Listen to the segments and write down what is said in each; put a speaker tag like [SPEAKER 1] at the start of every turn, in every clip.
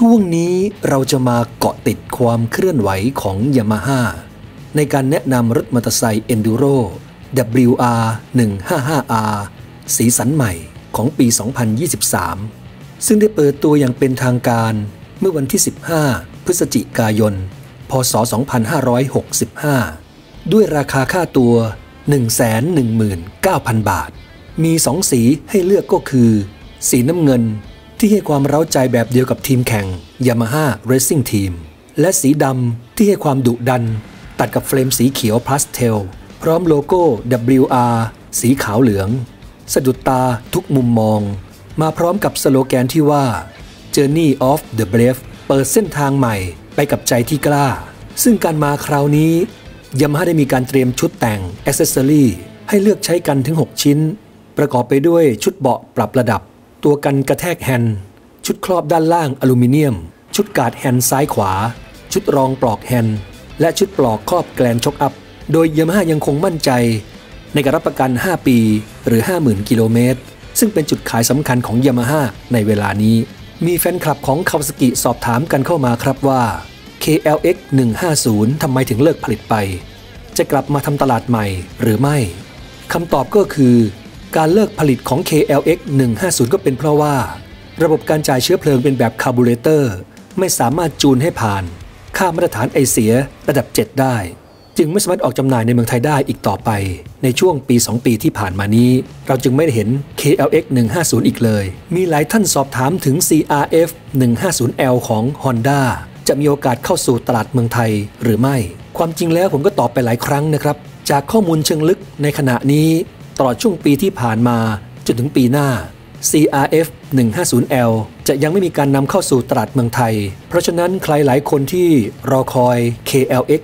[SPEAKER 1] ช่วงนี้เราจะมาเกาะติดความเคลื่อนไหวของ Yamaha ในการแนะนำรถมอเตอร์ไซค์ Enduro WR155R สีสันใหม่ของปี 2023 ซึ่งได้เปิดตัวอย่างเป็นทางการเมื่อวันที่ 15 พฤศจิกายน พ.ศ. 2565 ด้วยราคาค่าตัว 119,000 บาท มี 2 สีให้เลือกก็คือสีน้ำเงินที่ให้ความเร้าใจแบบเดียวกับทีมแข่ง Yamaha Racing Team และสีดำที่ให้ความดุดันตัดกับเฟรมสีเขียวพาสเทลพร้อมโลโก้ WR สีขาวเหลืองสะดุดตาทุกมุมมองมาพร้อมกับสโลแกนที่ว่า Journey of the Brave เปิดเส้นทางใหม่ไปกับใจที่กล้าซึ่งการมาคราวนี้ Yamaha ได้มีการเตรียมชุดแต่ง Accessory ให้เลือกใช้กันถึง 6 ชิ้นประกอบไปด้วยชุดเบาะปรับระดับตัวกันกระแทกแฮนด์ชุดครอบด้านล่างอลูมิเนียมชุดการ์ดแฮนด์ซ้ายขวาชุดรองปลอกแฮนด์และชุดปลอกครอบแกลนช็อคอัพโดย Yamaha ยังคงมั่นใจในการรับประกัน 5 ปีหรือ 50,000 กิโลเมตรซึ่งเป็นจุดขายสำคัญของ Yamaha ในเวลานี้มีแฟนคลับของ Kawasaki สอบถามกันเข้ามาครับว่า KLX 150ทำไมถึงเลิกผลิตไปจะกลับมาทำตลาดใหม่หรือไม่คำตอบก็คือการเลิกผลิตของ KLX 150ก็เป็นเพราะว่าระบบการจ่ายเชื้อเพลิงเป็นแบบคาร์บูเรเตอร์ไม่สามารถจูนให้ผ่านค่ามาตรฐานไอเสียระดับ 7 ได้จึงไม่สามารถออกจำหน่ายในเมืองไทยได้อีกต่อไปในช่วงปี 2 ปีที่ผ่านมานี้เราจึงไม่ได้เห็น KLX 150อีกเลยมีหลายท่านสอบถามถึง CRF 150L ของ Honda จะมีโอกาสเข้าสู่ตลาดเมืองไทยหรือไม่ความจริงแล้วผมก็ตอบไปหลายครั้งนะครับจากข้อมูลเชิงลึกในขณะนี้ตลอดช่วงปีที่ผ่านมาจนถึงปีหน้า CRF 150L จะยังไม่มีการนำเข้าสู่ตลาดเมืองไทยเพราะฉะนั้นใครหลายคนที่รอคอย KLX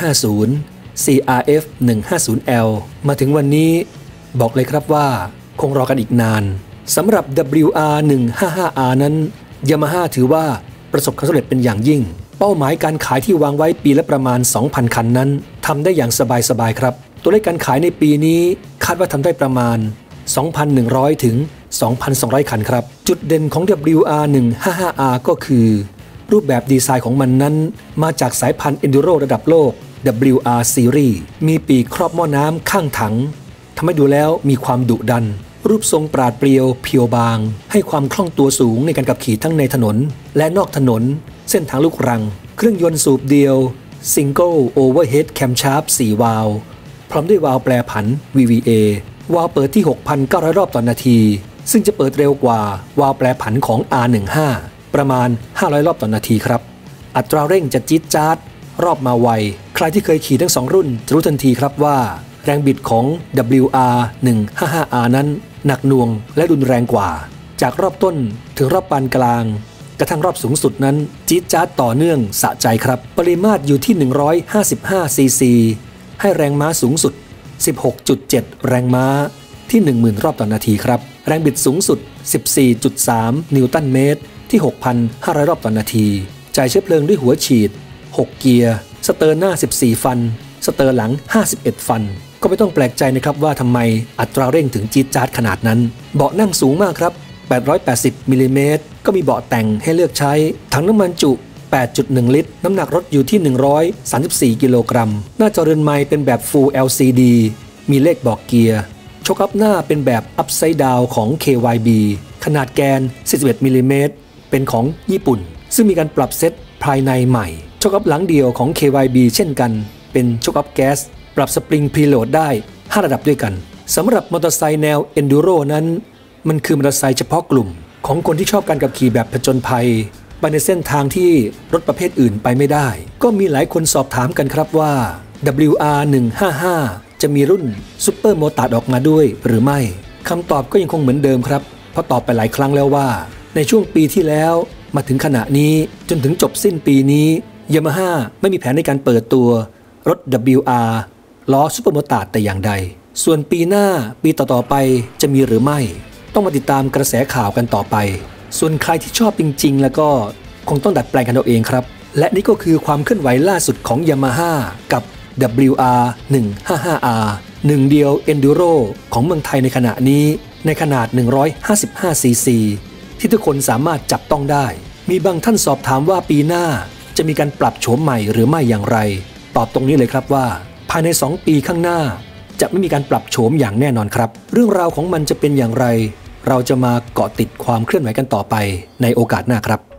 [SPEAKER 1] 150 CRF 150L มาถึงวันนี้บอกเลยครับว่าคงรอกันอีกนานสำหรับ WR 155R นั้น Yamaha ถือว่าประสบความสำเร็จเป็นอย่างยิ่งเป้าหมายการขายที่วางไว้ปีละประมาณ 2,000 คันนั้นทำได้อย่างสบายๆครับตัวเลขการขายในปีนี้คาดว่าทำได้ประมาณ 2,100 ถึง 2,200 คันครับจุดเด่นของ WR155R ก็คือรูปแบบดีไซน์ของมันนั้นมาจากสายพันธุ์ Enduro ระดับโลก WR Series มีปีกครอบหม้อน้ำข้างถังทำให้ดูแล้วมีความดุดันรูปทรงปราดเปรียวเพียวบางให้ความคล่องตัวสูงในการขับขี่ทั้งในถนนและนอกถนนเส้นทางลูกรังเครื่องยนต์สูบเดียว Single Overhead Camshaft 4 วาล์วพร้อมด้วยวาล์วแปรผัน VVA วาล์วเปิดที่ 6,900 รอบต่อนาทีซึ่งจะเปิดเร็วกว่าวาล์วแปรผันของ R15 ประมาณ 500 รอบต่อนาทีครับอัตราเร่งจะจี๊ดจ๊าดรอบมาไวใครที่เคยขี่ทั้ง2รุ่นจะรู้ทันทีครับว่าแรงบิดของ WR155R นั้นหนักหน่วงและรุนแรงกว่าจากรอบต้นถึงรอบปานกลางกระทั่งรอบสูงสุดนั้นจี๊ดจ๊าดต่อเนื่องสะใจครับปริมาตรอยู่ที่155 ซีซีให้แรงม้าสูงสุด 16.7 แรงม้าที่ 10,000 รอบต่อนาทีครับแรงบิดสูงสุด 14.3 นิวตันเมตรที่ 6,500 รอบต่อนาทีจ่ายเชื้อเพลิงด้วยหัวฉีด6เกียร์สเตอร์หน้า14ฟันสเตอร์หลัง51ฟันก็ไม่ต้องแปลกใจนะครับว่าทำไมอัตราเร่งถึงจี๊ดจ๊าดขนาดนั้นเบาะนั่งสูงมากครับ880มิลลิเมตรก็มีเบาะแต่งให้เลือกใช้ถังน้ำมันจุ 8.1 ลิตรน้ำหนักรถอยู่ที่134กิโลกรัมหน้าจอเรือนไมค์เป็นแบบ Full LCD มีเลขบอกเกียร์โชคอัพหน้าเป็นแบบ Upside Down ของ KYB ขนาดแกน41มิลลิเมตรเป็นของญี่ปุ่นซึ่งมีการปรับเซตภายในใหม่โชคอัพหลังเดียวของ KYB เช่นกันเป็นโชคอัพแก๊สปรับสปริงพรีโหลดได้5ระดับด้วยกันสำหรับมอเตอร์ไซค์แนว Enduro นั้นมันคือมอเตอร์ไซค์เฉพาะกลุ่มของคนที่ชอบการขับขี่แบบผจญภัยไปในเส้นทางที่รถประเภทอื่นไปไม่ได้ก็มีหลายคนสอบถามกันครับว่า WR155 จะมีรุ่นซุปเปอร์โมตาร์ดออกมาด้วยหรือไม่คำตอบก็ยังคงเหมือนเดิมครับเพราะตอบไปหลายครั้งแล้วว่าในช่วงปีที่แล้วมาถึงขณะนี้จนถึงจบสิ้นปีนี้ Yamaha ไม่มีแผนในการเปิดตัวรถ WR ล้อซุปเปอร์โมตาร์ดแต่อย่างใดส่วนปีหน้าปีต่อๆไปจะมีหรือไม่ต้องมาติดตามกระแสข่าวกันต่อไปส่วนใครที่ชอบจริงๆแล้วก็คงต้องดัดแปลงกันเอาเองครับและนี่ก็คือความเคลื่อนไหวล่าสุดของ Yamaha กับ WR155R หนึ่งเดียว Enduro ของเมืองไทยในขณะนี้ในขนาด155 ซีซีที่ทุกคนสามารถจับต้องได้มีบางท่านสอบถามว่าปีหน้าจะมีการปรับโฉมใหม่หรือไม่อย่างไรตอบตรงนี้เลยครับว่าภายใน2 ปีข้างหน้าจะไม่มีการปรับโฉมอย่างแน่นอนครับเรื่องราวของมันจะเป็นอย่างไรเราจะมาเกาะติดความเคลื่อนไหวกันต่อไปในโอกาสหน้าครับ